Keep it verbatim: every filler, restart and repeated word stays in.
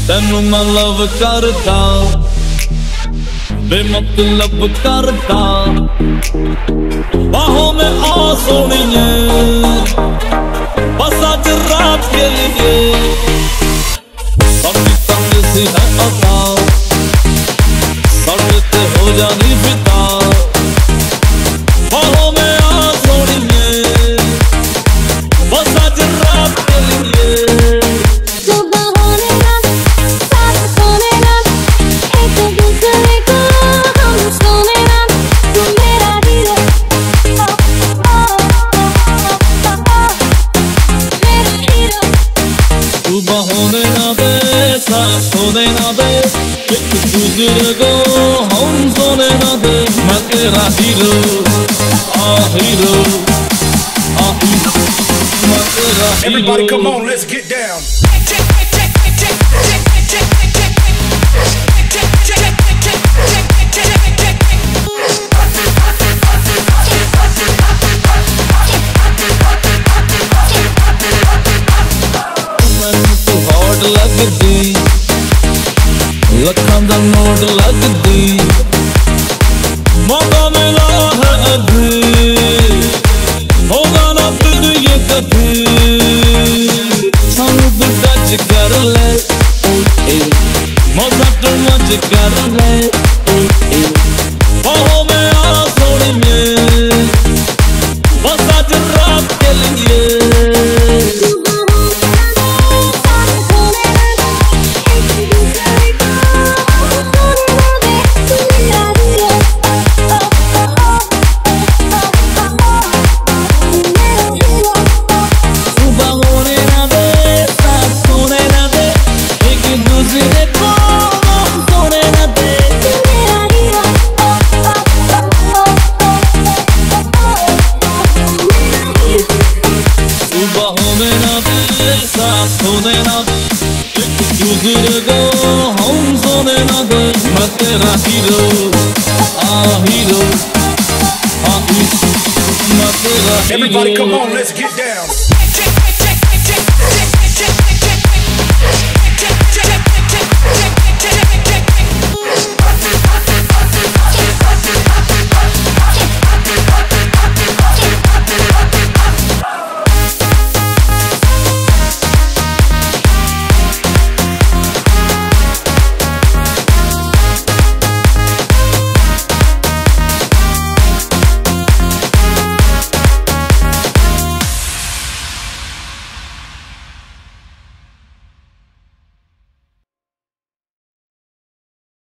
तेनू मैं लव करता बेमतलब करता बाहों में आ सोनिए बस आज रात के लिए सबकी तंग सी है अता सड़ते हो जानी पिता बाहों में आ सोनिए बस आज रात के लिए होने ना दे साथ होने ना दे एक दूसरे को हम सोने ना दे मैं तेरा हीरो आ हीरो आ हीरो मैं तेरा hero. Everybody come on, let's get down. लगदी लखां दा नोट लगदी मौका मिला है अभी होगा ना फिर ये कभी सानू भी टच कर ले मौका तो मज कर ले बाहों में आ सोनिए बस आज रात के लिए सोने ना एक दूसरे को हम सोने ना दे मैं तेरा हीरो आ हीरो आ हीरो मैं तेरा hero. Everybody come on, let's get down.